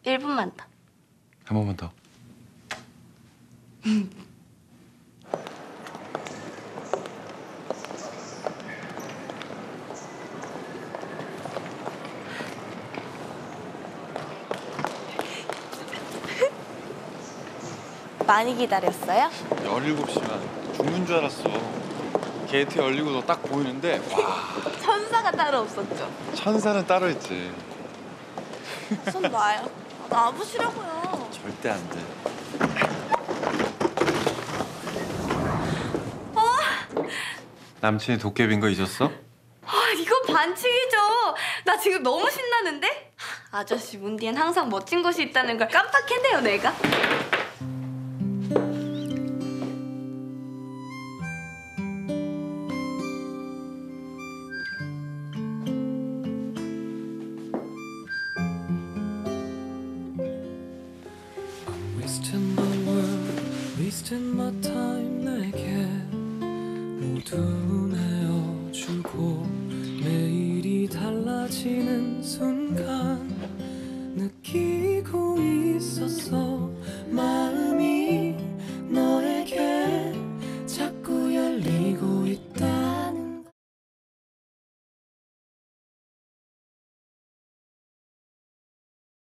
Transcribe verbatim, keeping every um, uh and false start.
일 분만 더. 한 번만 더. 많이 기다렸어요? 열일곱 시간 죽는 줄 알았어. 게이트 열리고 너 딱 보이는데 와. 천사가 따로 없었죠? 천사는 따로 있지. 손 놔요. 놔보시라고요. 절대 안 돼. 어? 남친이 도깨비인 거 잊었어? 아, 이건 반칙이죠. 나 지금 너무 신나는데? 아저씨 문 뒤엔 항상 멋진 곳이 있다는 걸 깜빡했네요, 내가. Wasting my world, wasting my time 내게 모두 내어주고 매일이 달라지는 순간 느끼